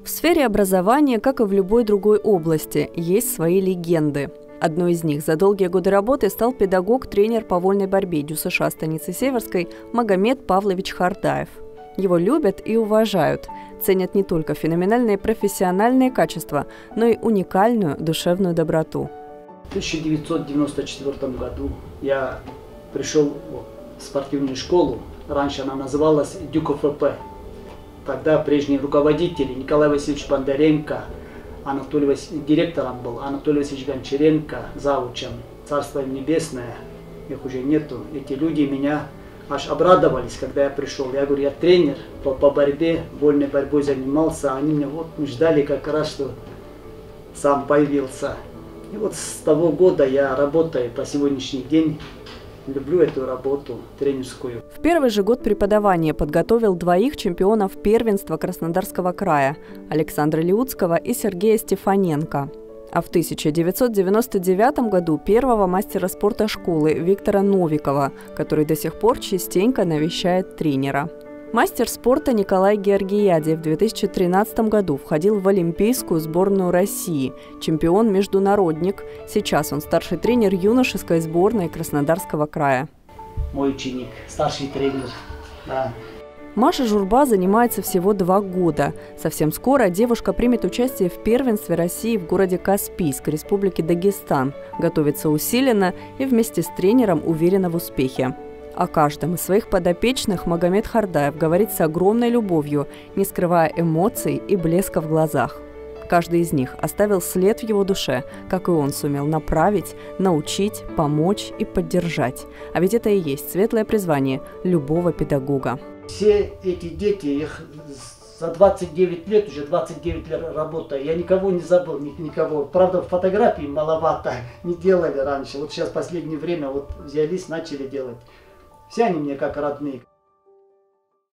В сфере образования, как и в любой другой области, есть свои легенды. Одной из них за долгие годы работы стал педагог-тренер по вольной борьбе ДЮСШ станицы Северской Магомед Павлович Хардаев. Его любят и уважают, ценят не только феноменальные профессиональные качества, но и уникальную душевную доброту. В 1994 году я пришел в спортивную школу, раньше она называлась ДЮКФП. Тогда прежние руководители Николай Васильевич Бондаренко, директором был Анатолий Васильевич Гончаренко, завучем, царство им небесное, их уже нету. Эти люди меня аж обрадовались, когда я пришел. Я говорю, я тренер по борьбе, вольной борьбой занимался, они меня ждали как раз, что сам появился. И вот с того года я работаю по сегодняшний день. Люблю эту работу тренерскую. В первый же год преподавания подготовил двоих чемпионов первенства Краснодарского края – Александра Леуцкого и Сергея Стефаненко. А в 1999 году первого мастера спорта школы Виктора Новикова, который до сих пор частенько навещает тренера. Мастер спорта Николай Георгиядзе в 2013 году входил в Олимпийскую сборную России, чемпион-международник. Сейчас он старший тренер юношеской сборной Краснодарского края. Мой ученик, старший тренер. Да. Маша Журба занимается всего 2 года. Совсем скоро девушка примет участие в первенстве России в городе Каспийск, Республике Дагестан. Готовится усиленно и вместе с тренером уверена в успехе. О каждом из своих подопечных Магомед Хардаев говорит с огромной любовью, не скрывая эмоций и блеска в глазах. Каждый из них оставил след в его душе, как и он сумел направить, научить, помочь и поддержать. А ведь это и есть светлое призвание любого педагога. Все эти дети, их за 29 лет, уже 29 лет работаю, я никого не забыл, никого. Правда, фотографий маловато, не делали раньше. Вот сейчас в последнее время взялись, начали делать. Все они мне как родные.